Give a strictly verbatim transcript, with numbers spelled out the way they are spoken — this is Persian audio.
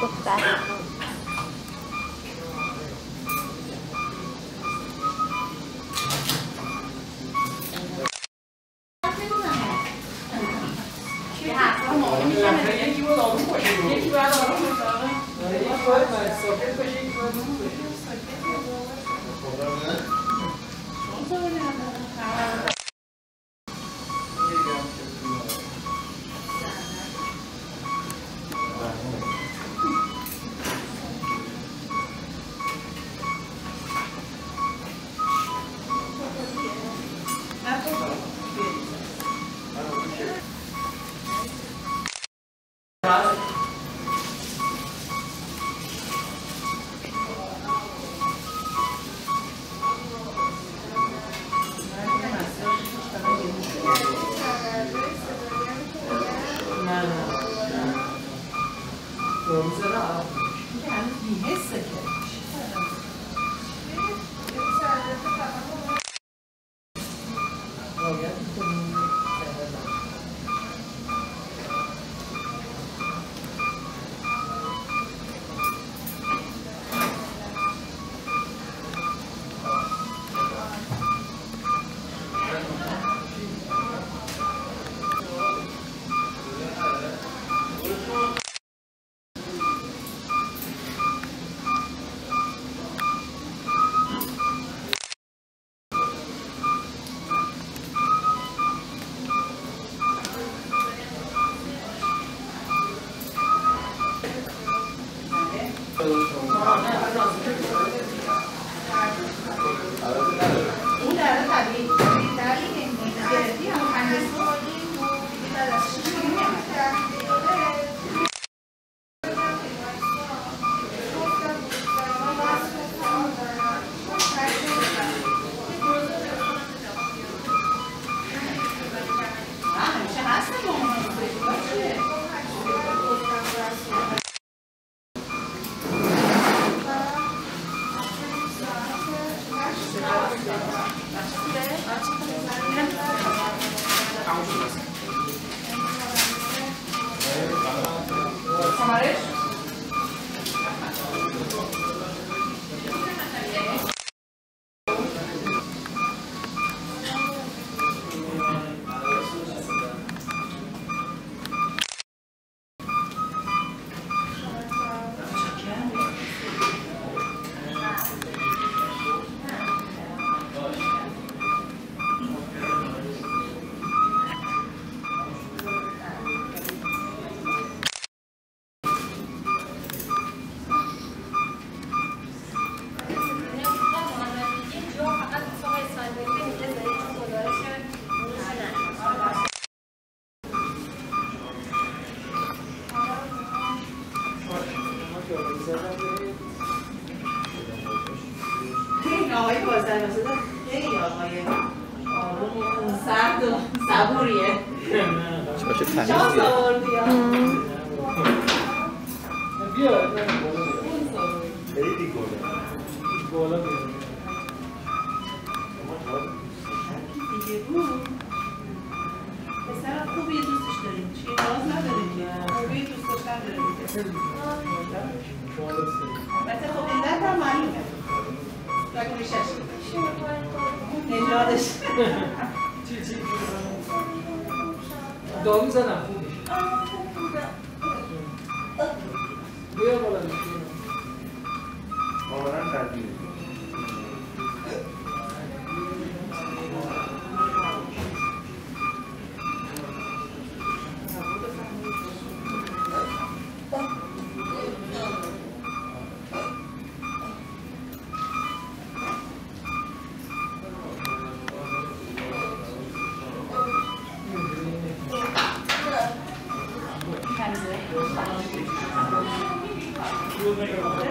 دختر. یکی بود آروم باشید یکی باید آروم باشید یکی باید ساکت باشید یکی باید آروم باشید این آقای بازر مثلا خیلی آقای آروم سرد و صبوریه شانس آوردی ها بیا خیلی گله گله دیگه بود پسرم خوبی دوستش داریم چیه باز نداریم خوبی دوست داشتن داریم البته خب این دست هم معلومه لکنی شش نجادش چی چی دارو زدم خوبش بیا بالا بیا مامانم تربیه Thank you.